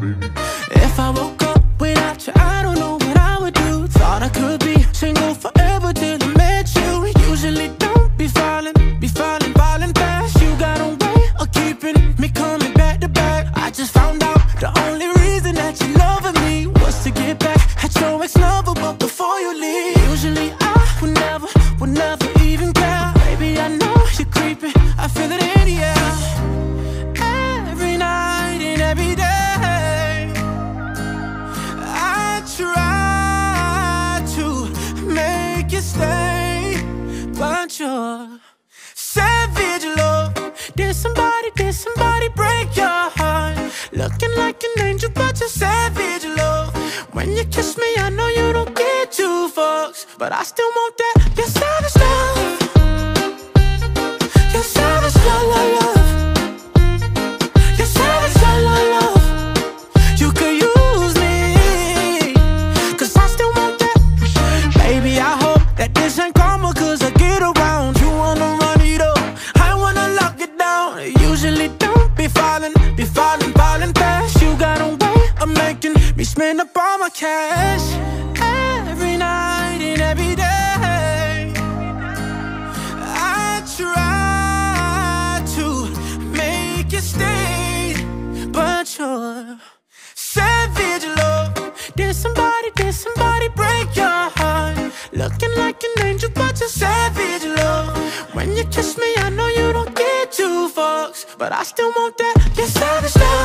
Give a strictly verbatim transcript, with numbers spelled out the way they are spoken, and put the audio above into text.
If I woke up without you, I don't know what I would do. Thought I could be single forever till I met you. Usually don't be falling, be falling, falling fast. You got a way of keeping me coming back to back. I just found out the only reason that you loving me was to get back at your ex-lover, but before you leave, usually I would never, would never even care. Baby, I know you're creeping, I feel it in the air. Every night and every day try to make you stay, but you're savage love. Did somebody, did somebody break your heart? Looking like an angel, but you're savage love. When you kiss me, I know you don't get two fucks, but I still want that. You're savage love. You're savage love, love, love. You're savage love, love, love. You could use me, cause I still want that. Baby, I hope that this ain't karma, cause I get around. You wanna run it up, I wanna lock it down. Usually don't be falling, be falling, falling fast. You got a way of making me spend up all my cash. Every night and every day I try to make you stay, but you're savage love. Did somebody, did somebody break your heart? Looking like an angel, but you're savage love. When you kiss me, I know you don't get two fucks, but I still want that. You're savage love.